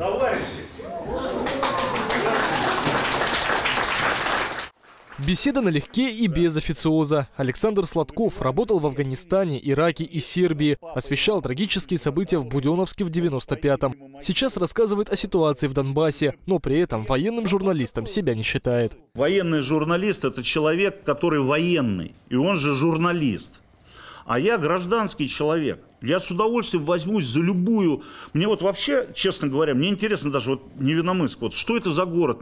Товарищи! Беседа налегке и без официоза. Александр Сладков работал в Афганистане, Ираке и Сербии. Освещал трагические события в Буденновске в 95-м. Сейчас рассказывает о ситуации в Донбассе, но при этом военным журналистом себя не считает. Военный журналист – это человек, который военный, и он же журналист. А я гражданский человек. Я с удовольствием возьмусь за любую... Мне вот вообще, честно говоря, мне интересно даже вот Невиномысск. Вот что это за город?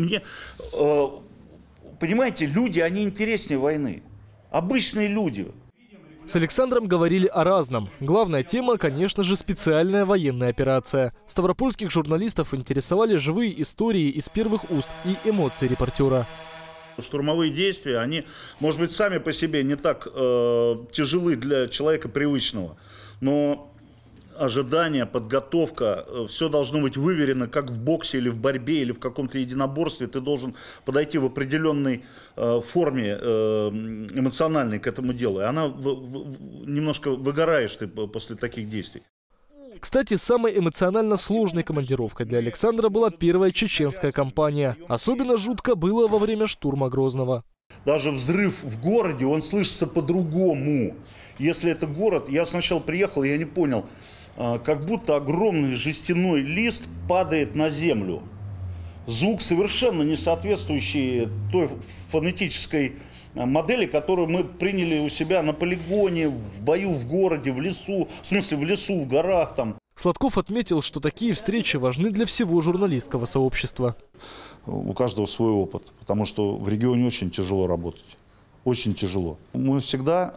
Понимаете, люди, они интереснее войны. Обычные люди. С Александром говорили о разном. Главная тема, конечно же, специальная военная операция. Ставропольских журналистов интересовали живые истории из первых уст и эмоции репортера. Штурмовые действия, они, может быть, сами по себе не так тяжелы для человека привычного. Но ожидание, подготовка, все должно быть выверено, как в боксе или в борьбе, или в каком-то единоборстве. Ты должен подойти в определенной форме эмоциональной к этому делу. И она немножко выгораешь ты после таких действий. Кстати, самой эмоционально сложной командировкой для Александра была первая чеченская кампания. Особенно жутко было во время штурма Грозного. Даже взрыв в городе, он слышится по-другому. Если это город, я сначала приехал, я не понял, как будто огромный жестяной лист падает на землю. Звук совершенно не соответствующий той фонетической модели, которую мы приняли у себя на полигоне, в бою в городе, в лесу, в смысле в лесу, в горах там. Сладков отметил, что такие встречи важны для всего журналистского сообщества. У каждого свой опыт, потому что в регионе очень тяжело работать. Очень тяжело. Мы всегда,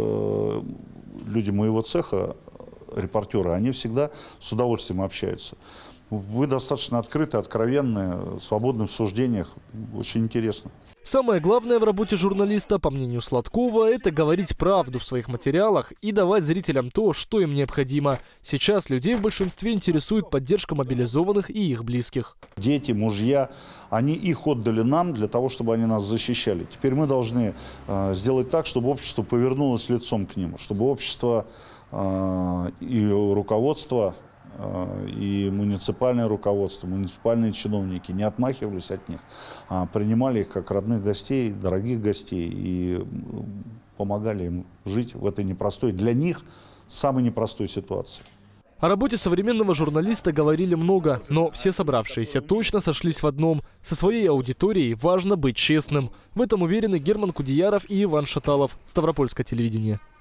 люди моего цеха, репортеры, они всегда с удовольствием общаются. Вы достаточно открыты, откровенны, свободны в суждениях. Очень интересно. Самое главное в работе журналиста, по мнению Сладкова, это говорить правду в своих материалах и давать зрителям то, что им необходимо. Сейчас людей в большинстве интересует поддержка мобилизованных и их близких. Дети, мужья, они их отдали нам для того, чтобы они нас защищали. Теперь мы должны сделать так, чтобы общество повернулось лицом к ним, чтобы общество и руководство, и муниципальное руководство, муниципальные чиновники не отмахивались от них, а принимали их как родных гостей, дорогих гостей и помогали им жить в этой непростой, для них самой непростой ситуации. О работе современного журналиста говорили много, но все собравшиеся точно сошлись в одном. Со своей аудиторией важно быть честным. В этом уверены Герман Кудеяров и Иван Шаталов. Ставропольское телевидение.